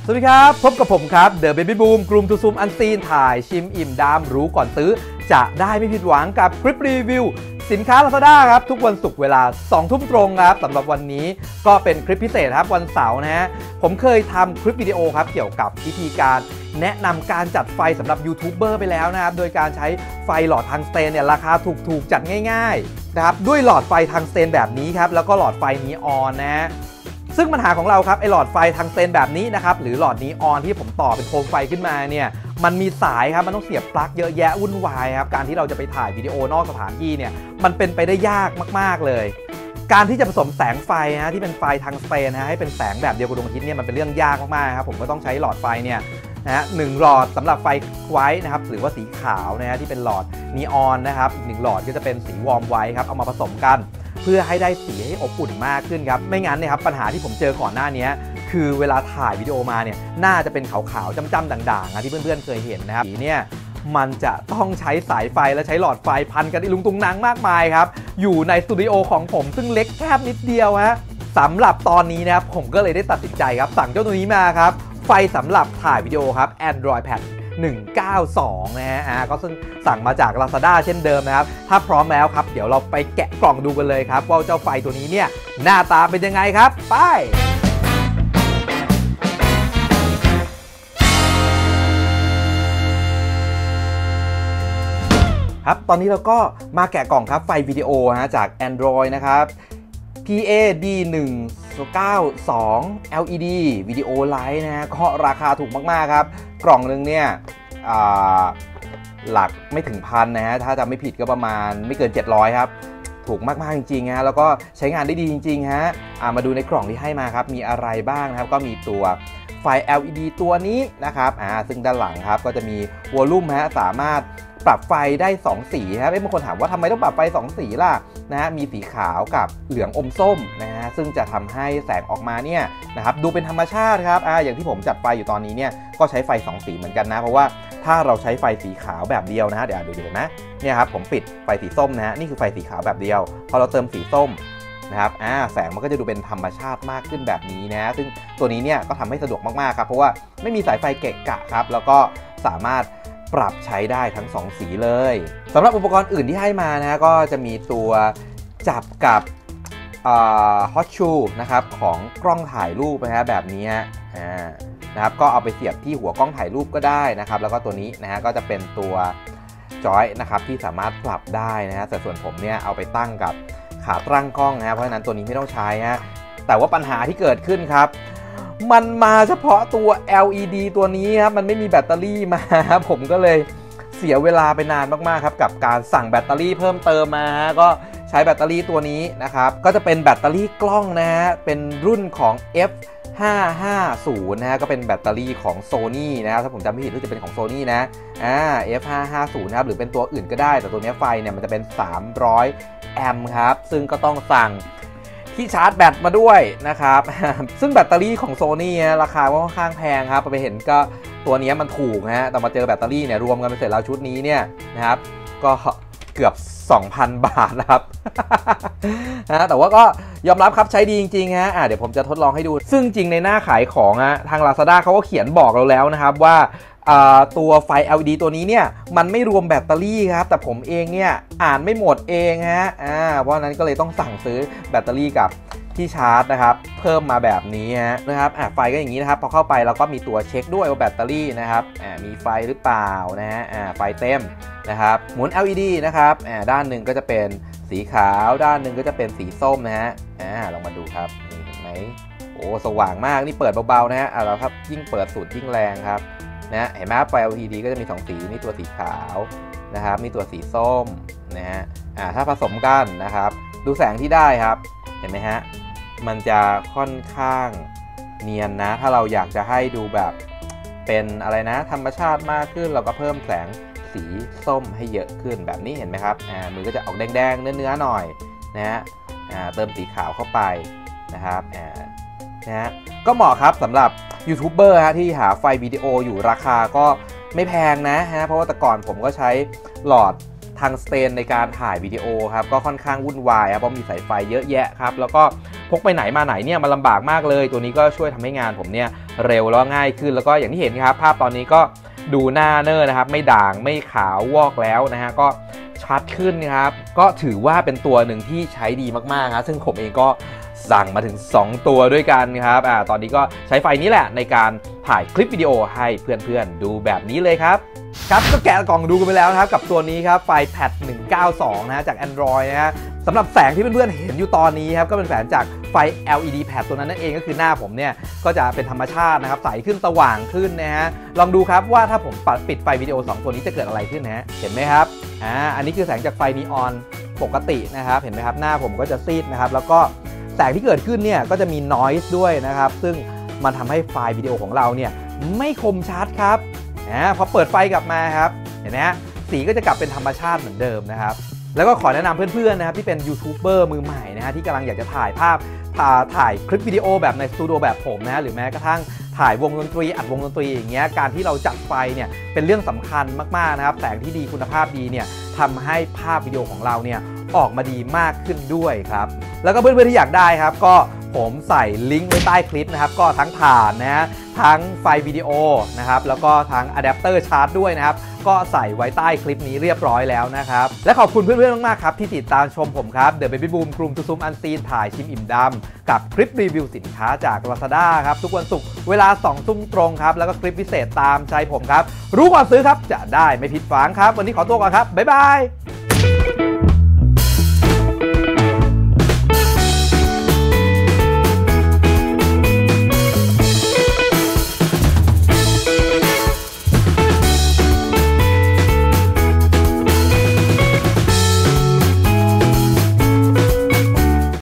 สวัสดีครับพบกับผมครับเดอะเบบี้บูมกลุ่มทูซูมอันซีนถ่ายชิมอิ่มดามรู้ก่อนซื้อจะได้ไม่ผิดหวังกับคลิปรีวิวสินค้า Lazada ครับทุกวันศุกร์เวลา 2 ทุ่มตรงครับสำหรับวันนี้ก็เป็นคลิปพิเศษครับวันเสาร์นะฮะผมเคยทำคลิปวิดีโอครับเกี่ยวกับวิธีการแนะนำการจัดไฟสำหรับยูทูบเบอร์ไปแล้วนะครับโดยการใช้ไฟหลอดทางสเตนเนี่ยราคาถูกจัดง่ายๆนะครับด้วยหลอดไฟทางสเตนแบบนี้ครับแล้วก็หลอดไฟนีออนนะฮะซึ่งปัญหาของเราครับไอหลอดไฟทางสเตนแบบนี้นะครับหรือหลอดนีออนที่ผมต่อเป็นโคมไฟขึ้นมาเนี่ยมันมีสายครับมันต้องเสียบปลั๊กเยอะแยะวุ่นวายครับการที่เราจะไปถ่ายวิดีโอนอกสถานที่เนี่ยมันเป็นไปได้ยากมากๆเลยการที่จะผสมแสงไฟนะที่เป็นไฟทางสเตนนะให้เป็นแสงแบบเดียวกับดวงอาทิตย์เนี่ยมันเป็นเรื่องยากมากๆครับผมก็ต้องใช้หลอดไฟเนี่ยนะหนึ่งหลอดสำหรับไฟไว้นะครับหรือว่าสีขาวนะฮะที่เป็นหลอดนีออนนะครับอีกหนึ่งหลอดก็จะเป็นสีวอร์มไว้ครับเอามาผสมกันเพื่อให้ได้สีให้อบอุ่นมากขึ้นครับไม่งั้นเนี่ยครับปัญหาที่ผมเจอก่อนหน้านี้คือเวลาถ่ายวิดีโอมาเนี่ยน่าจะเป็นขาวๆจ้ำๆด่างๆนะที่เพื่อนๆเคยเห็นนะครับสีเนี่ยมันจะต้องใช้สายไฟและใช้หลอดไฟพันกันอีลุงตุงนางมากมายครับอยู่ในสตูดิโอของผมซึ่งเล็กแคบนิดเดียวฮะสำหรับตอนนี้นะครับผมก็เลยได้ตัดสินใจครับสั่งเจ้าตัวนี้มาครับไฟสำหรับถ่ายวิดีโอครับ Android Pad 192นะฮะก็ซึ่งสั่งมาจาก Lazada เช่นเดิมนะครับถ้าพร้อมแล้วครับเดี๋ยวเราไปแกะกล่องดูกันเลยครับว่าเจ้าไฟตัวนี้เนี่ยหน้าตาเป็นยังไงครับไปครับตอนนี้เราก็มาแกะกล่องครับไฟวิดีโอจาก Android นะครับ PAD192 LED วิดีโอไลท์นะฮะก็ราคาถูกมากๆครับกล่องนึงเนี่ยหลักไม่ถึงพันนะฮะถ้าจำไม่ผิดก็ประมาณไม่เกิน700ครับถูกมากๆจริงๆฮะแล้วก็ใช้งานได้ดีจริงๆฮะมาดูในกล่องที่ให้มาครับมีอะไรบ้างนะครับก็มีตัวไฟ LED ตัวนี้นะครับซึ่งด้านหลังครับก็จะมีวอลลุ่มฮะสามารถปรับไฟได้2สีครับบางคนถามว่าทำไมต้องปรับไฟ2สีล่ะนะฮะมีสีขาวกับเหลืองอมส้มนะฮะซึ่งจะทำให้แสงออกมาเนี่ยนะครับดูเป็นธรรมชาติครับอย่างที่ผมจัดไฟอยู่ตอนนี้เนี่ยก็ใช้ไฟ2สีเหมือนกันนะเพราะว่าถ้าเราใช้ไฟสีขาวแบบเดียวนะฮะเดี๋ยวดูเห็นไหมเนี่ยครับผมปิดไฟสีส้มนะฮะนี่คือไฟสีขาวแบบเดียวพอเราเติมสีส้มนะครับแสงมันก็จะดูเป็นธรรมชาติมากขึ้นแบบนี้นะซึ่งตัวนี้เนี่ยก็ทำให้สะดวกมากๆครับเพราะว่าไม่มีสายไฟเกะกะครับแล้วก็สามารถปรับใช้ได้ทั้ง2สีเลยสำหรับอุปกรณ์อื่นที่ให้มานะก็จะมีตัวจับกับฮอตชูนะครับของกล้องถ่ายรูปนะฮะแบบนี้นะครับก็เอาไปเสียบที่หัวกล้องถ่ายรูปก็ได้นะครับแล้วก็ตัวนี้นะฮะก็จะเป็นตัวจอยนะครับที่สามารถปรับได้นะฮะแต่ส่วนผมเนี่ยเอาไปตั้งกับขาตั้งกล้องนะเพราะฉะนั้นตัวนี้ไม่ต้องใช้ฮะแต่ว่าปัญหาที่เกิดขึ้นครับมันมาเฉพาะตัว LED ตัวนี้ครับมันไม่มีแบตเตอรี่มาผมก็เลยเสียเวลาไปนานมากๆครับกับการสั่งแบตเตอรี่เพิ่มเติมมาก็ใช้แบตเตอรี่ตัวนี้นะครับก็จะเป็นแบตเตอรี่กล้องนะฮะเป็นรุ่นของ F550 นะฮะก็เป็นแบตเตอรี่ของ Sony นะครับถ้าผมจำไม่ผิดจะเป็นของ Sony นะF550 นะครับหรือเป็นตัวอื่นก็ได้แต่ตัวนี้ไฟเนี่ยมันจะเป็น300 แอมป์ครับซึ่งก็ต้องสั่งที่ชาร์จแบตมาด้วยนะครับซึ่งแบตเตอรี่ของ Sony ราคาค่อนข้างแพงครับไปเห็นก็ตัวนี้มันถูกฮะแต่มาเจอแบตเตอรี่เนี่ยรวมกันไปเสร็จแล้วชุดนี้เนี่ยนะครับก็เกือบ 2,000 บาทนะครับแต่ว่าก็ยอมรับครับใช้ดีจริงๆฮะเดี๋ยวผมจะทดลองให้ดูซึ่งจริงในหน้าขายของทาง Lazada เขาก็เขียนบอกเราแล้วนะครับว่าตัวไฟ LED ตัวนี้เนี่ยมันไม่รวมแบตเตอรี่ครับแต่ผมเองเนี่ยอ่านไม่หมดเองฮะเพราะนั้นก็เลยต้องสั่งซื้อแบตเตอรี่กับที่ชาร์จนะครับเพิ่มมาแบบนี้นะครับไฟก็อย่างนี้นะครับพอเข้าไปเราก็มีตัวเช็คด้วยว่าแบตเตอรี่นะครับมีไฟหรือเปล่านะฮะไฟเต็มนะครับหมุน LED นะครับด้านหนึ่งก็จะเป็นสีขาวด้านหนึ่งก็จะเป็นสีส้มนะฮะลองมาดูครับเห็นไหมโอ้สว่างมากนี่เปิดเบาๆนะฮะเราครับยิ่งเปิดสุดยิ่งแรงครับนะเห็นไหมไฟ LED ก็จะมี2สีนี่ตัวสีขาวนะครับนี่ตัวสีส้มนะฮะถ้าผสมกันนะครับดูแสงที่ได้ครับเห็นไหมฮะมันจะค่อนข้างเนียนนะถ้าเราอยากจะให้ดูแบบเป็นอะไรนะธรรมชาติมากขึ้นเราก็เพิ่มแสงสีส้มให้เยอะขึ้นแบบนี้เห็นไหมครับมือก็จะออกแดงๆเนื้อๆหน่อยนะฮะเติมสีขาวเข้าไปนะครับนะฮะก็เหมาะครับสำหรับยูทูบเบอร์ที่หาไฟวิดีโออยู่ราคาก็ไม่แพงนะฮะเพราะว่าแต่ก่อนผมก็ใช้หลอดทางสเตนในการถ่ายวิดีโอครับก็ค่อนข้างวุ่นวายครับเพราะมีสายไฟเยอะแยะครับแล้วก็ผกไปไหนมาไหนเนี่ยมันลำบากมากเลยตัวนี้ก็ช่วยทำให้งานผมเนี่ยเร็วแล้วง่ายขึ้นแล้วก็อย่างที่เห็นครับภาพตอนนี้ก็ดูหน้าเนอร์นะครับไม่ด่างไม่ขาววอกแล้วนะฮะก็ชัดขึ้นนะครับก็ถือว่าเป็นตัวหนึ่งที่ใช้ดีมากๆนะซึ่งผมเองก็สั่งมาถึง2ตัวด้วยกันครับตอนนี้ก็ใช้ไฟนี้แหละในการถ่ายคลิปวิดีโอให้เพื่อนๆดูแบบนี้เลยครับก็แกะกล่องดูกันไปแล้วนะครับกับตัวนี้ครับไฟแพด192นะฮะจาก Android นะฮะสำหรับแสงที่เพื่อนๆเห็นอยู่ตอนนี้ครับก็เป็นแสงจากไฟ LED แพดตัวนั้นนั่นเองก็คือหน้าผมเนี่ยก็จะเป็นธรรมชาตินะครับใสขึ้นสว่างขึ้นนะฮะลองดูครับว่าถ้าผมปิดไฟวิดีโอ2ตัวนี้จะเกิดอะไรขึ้นนะฮะเห็นไหมครับอันนี้คือแสงจากไฟนีออนปกตินะครับเห็นไหมครับหน้าผมก็จะซีดนะครับแล้วก็แสงที่เกิดขึ้นเนี่ยก็จะมี noise ด้วยนะครับซึ่งมันทำให้ไฟล์วิดีโอของเราเนี่ยไม่คมชัดครับพอเปิดไฟกลับมาครับเห็นไหมฮะสีก็จะกลับเป็นธรรมชาติเหมือนเดิมนะครับแล้วก็ขอแนะนำเพื่อนๆนะครับที่เป็นยูทูบเบอร์มือใหม่นะฮะที่กำลังอยากจะถ่ายภาพถ่ายคลิปวิดีโอแบบในสตูดิโอแบบผมนะฮะหรือแม้กระทั่งถ่ายวงดนตรีอัดวงดนตรีอย่างเงี้ยการที่เราจัดไฟเนี่ยเป็นเรื่องสำคัญมากๆนะครับแสงที่ดีคุณภาพดีเนี่ยทำให้ภาพวิดีโอของเราเนี่ยออกมาดีมากขึ้นด้วยครับแล้วก็เพื่อนๆที่อยากได้ครับก็ผมใส่ลิงก์ไว้ใต้คลิปนะครับก็ทั้งถ่านนะฮะทั้งไฟวิดีโอนะครับแล้วก็ทั้งอะแดปเตอร์ชาร์จด้วยนะครับก็ใส่ไว้ใต้คลิปนี้เรียบร้อยแล้วนะครับและขอบคุณเพื่อนๆมากๆครับที่ติดตามชมผมครับ The Baby Boom กลุ่มทุซุมอันซีนถ่ายชิมอิ่มดำกับคลิปรีวิวสินค้าจาก Lazada ครับทุกวันศุกร์เวลา 2 ทุ่มตรงครับแล้วก็คลิปพิเศษตามใจผมครับรู้ก่อนซื้อครับจะได้ไม่ผิดหวังครับวันนี้ขอตัวก่อนครับบ๊ายบาย